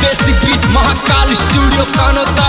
देसी beat Mahakal studio Kanota.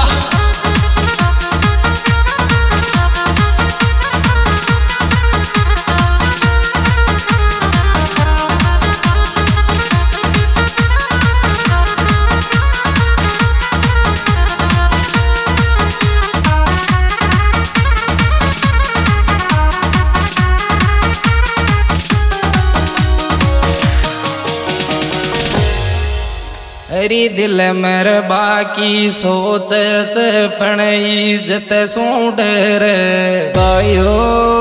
हरी दिल मेर बाकी सोच पण इज्जत सूडर भाइयो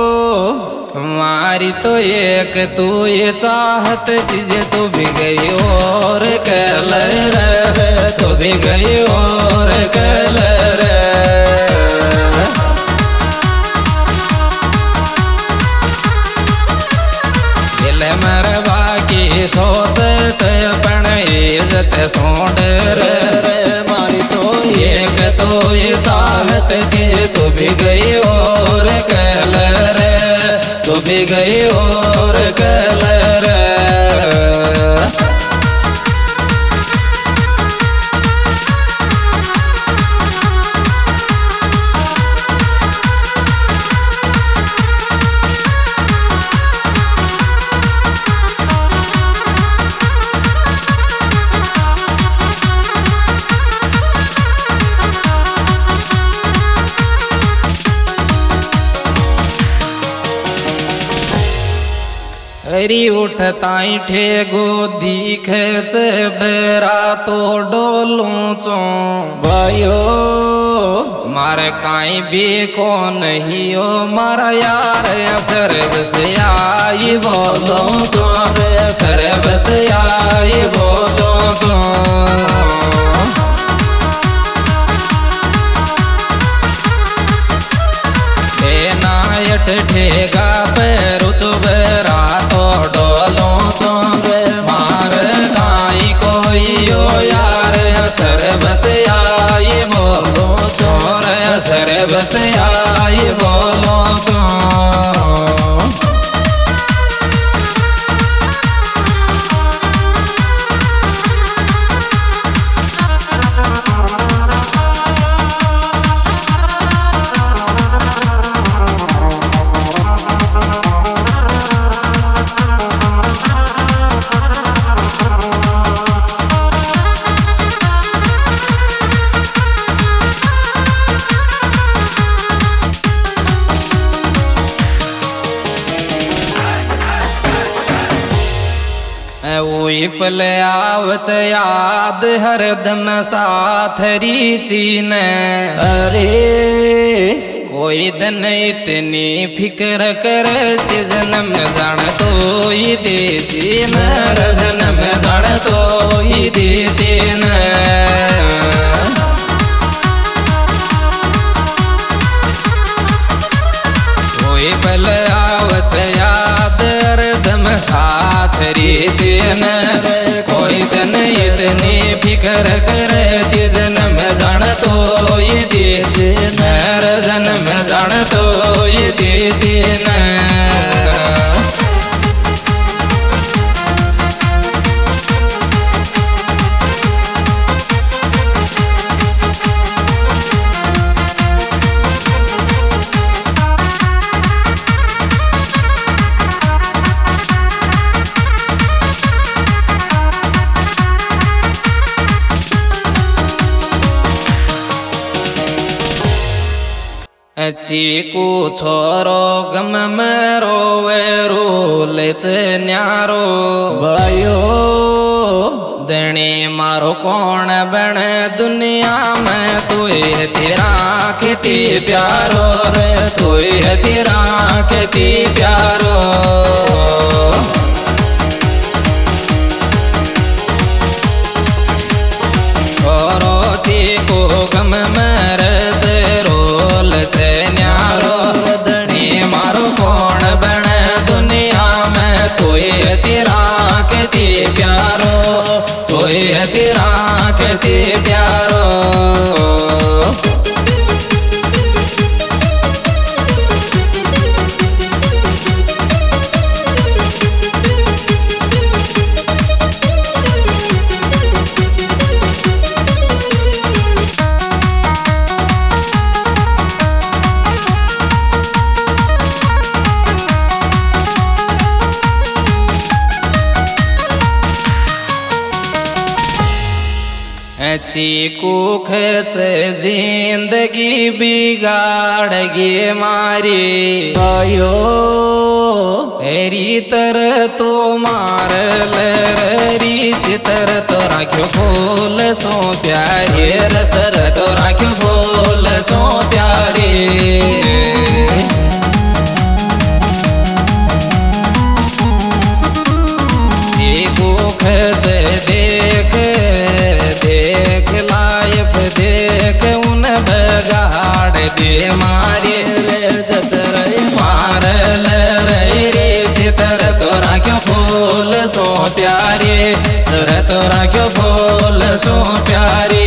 हमारी तो एक तू ये चाहत चीज तू भी गई और कलर तू भी गई और कलर दिल मेर बाकी सोच पण इज्जत सोडर मारी तो एक तो ये चाहत चीज तू भी गई और कलर तू भी गई और कलर हरी उठताई ठे गोदी खेच बेरा तो डोलूं चो भाइयो मारे काई भी को नहीं हो मारा यार सरब से आई बोलो चो सरब से आई बोलो चो नायट ठेगा पैरु चुबरा तो डोलो चोरे मार काई कोई यो यार सरब से आई बोलो चोर सरब से आई बोलो चोर पल आवच याद हरदम साथ री चीन अरे कोई दिन इतनी फिक्र कर जन्म जान तो ही दे चीन जन्म जान तो ही दे चीन कोई पल आवच याद हरदम साथ री चीन कोई दिन इतनी फिक्र करे जन्म जान तो ये दे जन्म जान तो ये दे चीकू छोरो गम में रोवे रोले न्यारो भाइयो दणी मारो कौन बन दुनिया में तू है तेरा खेती प्यारो रे तू है तेरा खेती प्यारो छोरो चीकू गम में प्यारो कोई है तेरा कहते प्यारो चीकू खच जिंदगी बिगाड़ गे मारी आयो हेरी तर तो मार लरी चितर तो राख्यो फूल सो प्यारे तर तो राख्यो फूल सो प्यारे खच देख देख लायक देख उन बगाड़ दे मारे मार रे चितर तोरा क्यों फूल सो प्यारे तर तोरा क्यों फूल सो प्यारे।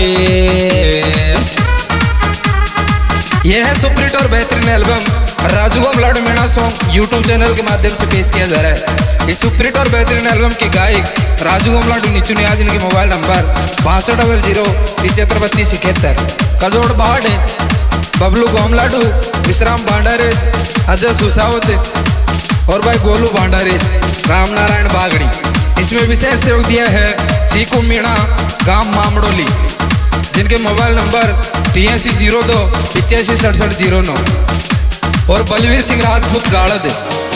यह है सुपरहिट और बेहतरीन album Raju Gom Ladu Meena song YouTube channel के माध्यम से पेश किया जा रहा है। इस सुपरहिट और बेहतरीन एल्बम के गायक राजू गोम लाडू नीचू नियाज, इनके मोबाइल नंबर 6200753271, कजोड़ बाढ़ बबलू गोमलाडू, विश्राम भांडारेज, अजय सुसावत और भाई गोलू भांडारेज, राम नारायण बागड़ी। इसमें विशेष सहयोग दिया है चीकू मीणा गांव मामड़ोली, जिनके मोबाइल नंबर 8302 856709 और बलवीर सिंह राजपूत गाड़द।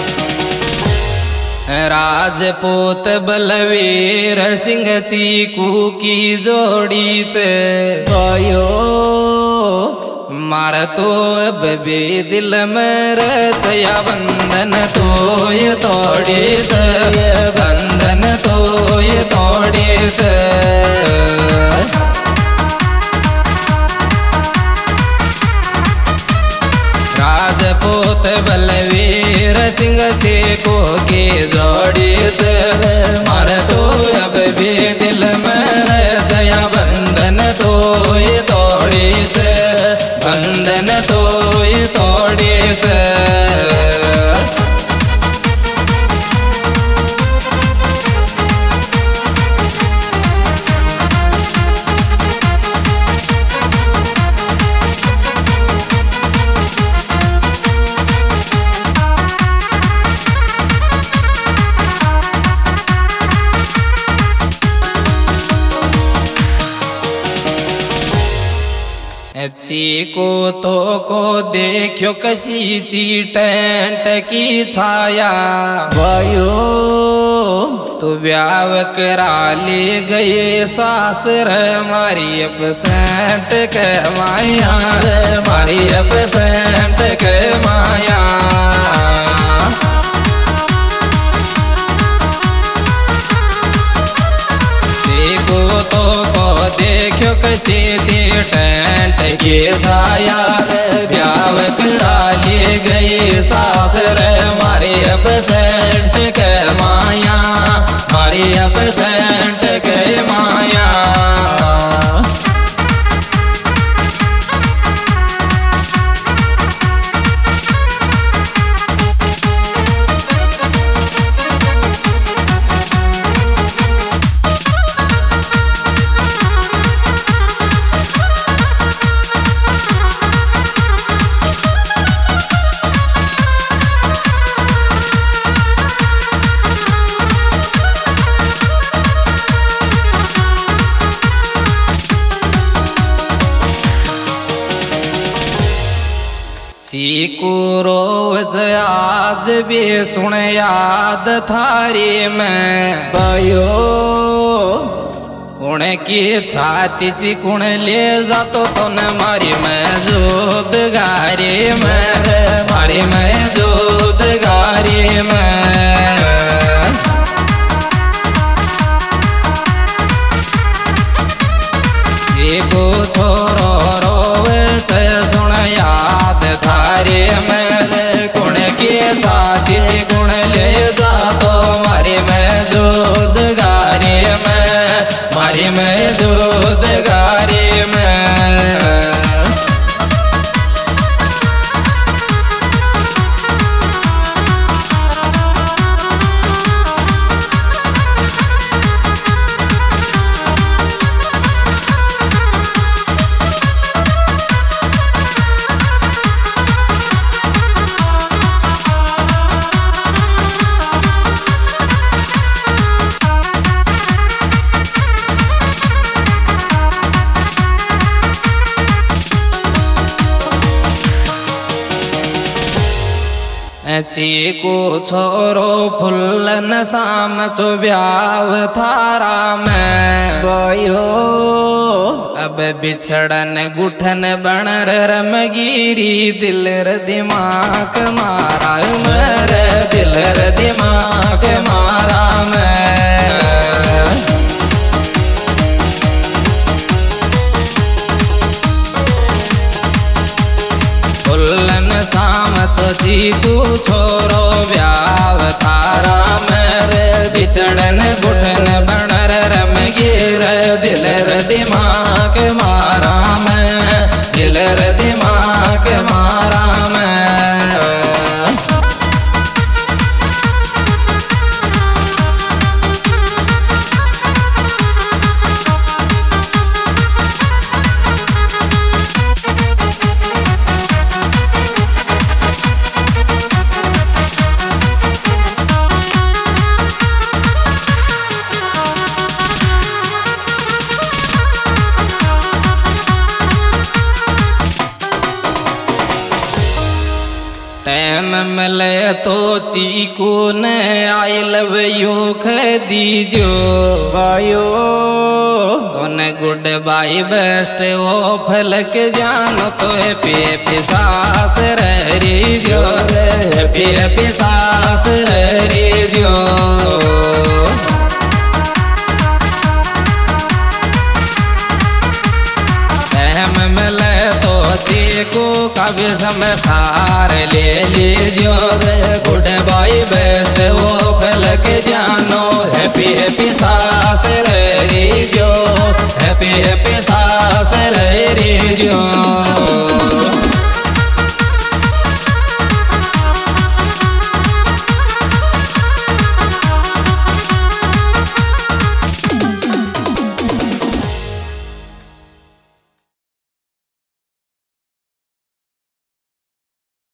राजपूत बलवीर सिंह चीकू की जोड़ी से आयो मार तो अब भी दिल में रचया बंधन तो ये तोड़े से बंधन तो ये तोड़े से। राजपूत बलवीर सिंह चीकू की जोड़ी से मार तो अब भी दिल में रचया बंधन तो ये तोड़े से बंधन तो ये तोड़े से। चीकू तो को देखो कसी चीटेंट की छाया भयो तू ब्याव करा ले गए सासर मारी अपसेंट के माया मारी अपसेंट के माया। चीकू तो को देखो कसी चीटेंट की छाया ब्याव करा ले गए सासर मारी अपसेंट के माया मारी अपसेंट के माया। चीकू रोज आज भी सुन याद थारी में भयो कुण की छाती ची कुण ले जातो तो न मारी मैं जोद गारी में मारी मैं जोद गारी में। चीकू छोरो रोवे छे सुन याद थारी में कुण की छाती ची कुण ले जातो मारी मैं जोद गारी में मारी मैं जोद गारी में। चीकू छोरो फुल्लन शाम चो ब्याव थारा में भयो अब बिछड़न गुठन बनर रमगिरी दिल र दिमाग मारा मर दिल र दिमाग मारा मैं फुल्लन शाम चीकू छोरो ब्याव थारा मेरे बिछड़न गुठन बनर रमगीर दिल र दिमाग मारा मैं दिल र दिमाग मारा मैं टाइम मिले तो चीकू ने आई लव यू दीजो भयो तोने गुड बाई बेस्ट वो फलक जानो तो हैप्पी सास रही जो हैप्पी सास रही जो टाइम मिले तो चीकू का भी समसार ले लीजियो गुड बाई बेस्ट वो फलक जानो हैप्पी सास रही जो हैप्पी सास रही जो